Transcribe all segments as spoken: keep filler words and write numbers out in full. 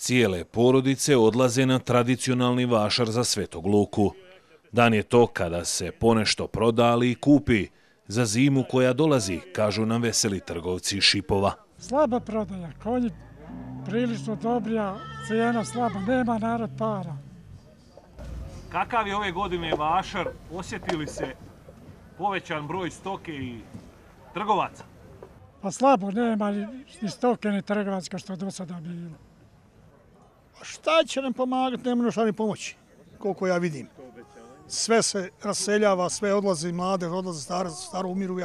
Cijele porodice odlaze na tradicionalni vašar za Svetog Luku. Dan je to kada se ponešto proda, ali i kupi. Za zimu koja dolazi, kažu nam veseli trgovci Šipova. Slaba prodaja, konji prilično dobrija, cijena slaba, nema narod para. Kakav je ove godine vašar? Osjetili se povećan broj stoke i trgovaca? Pa slabo, nema ni stoke ni trgovaca kao što je do sada bilo. Šta će nam pomagati, nema nam šta ni pomoći, koliko ja vidim. Sve se raseljava, sve odlazi, mlade odlaze, staro, staro umiru.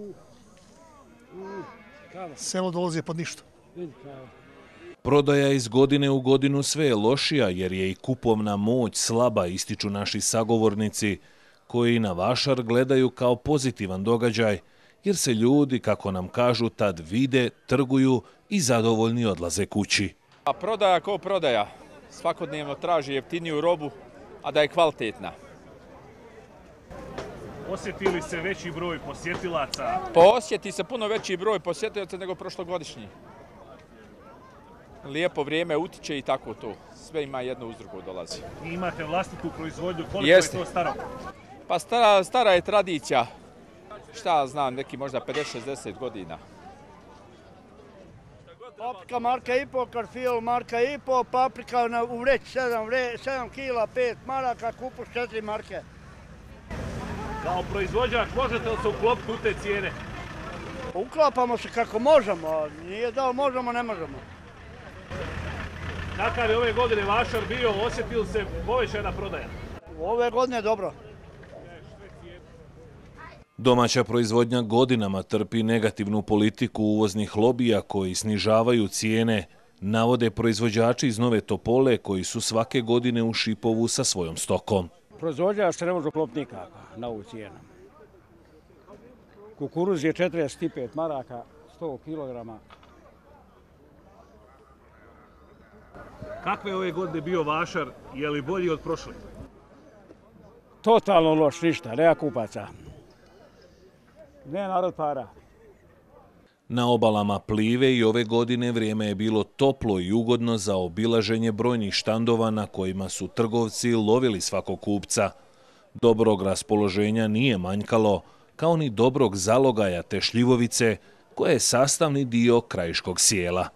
Selo dolazi pod ništa. Prodaja iz godine u godinu sve je lošija jer je i kupovna moć slaba, ističu naši sagovornici, koji na vašar gledaju kao pozitivan događaj, jer se ljudi, kako nam kažu, tad vide, trguju i zadovoljni odlaze kući. A prodaja ko prodaja. Svakodnevno traži jeftiniju robu, a da je kvalitetna. Osjetili se veći broj posjetilaca? Posjeti se puno veći broj posjetilaca nego prošlogodišnji. Lijepo vrijeme utiče i tako to. Sve ima jedno uz drugo dolazi. I imate vlastitu proizvodnju, koliko Jeste. je to staro? Pa stara, stara je tradicija. Šta znam, neki možda pedeset šezdeset godina. Paprika marka i po, karfil marka i po, paprika na, u vreći sedam kila, pet maraka, kupus četiri marke. Kao proizvođač možete li se uklopiti u te cijene? Uklapamo se kako možemo, nije da li možemo, ne možemo. Kakav je ove godine vašar bio, osjetili se povećana prodaja? Ove godine je dobro. Domaća proizvodnja godinama trpi negativnu politiku uvoznih lobija koji snižavaju cijene, navode proizvođači iz Nove Topole koji su svake godine u Šipovu sa svojom stokom. Proizvođač se ne može uklopiti nikako na ovu cijenu. Kukuruz je četrdeset pet maraka, sto kilograma. Kakve je ove godine bio vašar, je li bolji od prošle? Totalno loš, ništa, nema kupaca. Ne narod para. Na obalama Plive i ove godine vrijeme je bilo toplo i ugodno za obilaženje brojnih štandova na kojima su trgovci lovili svakog kupca. Dobrog raspoloženja nije manjkalo, kao ni dobrog zalogaja te šljivovice, koja je sastavni dio krajiškog sjela.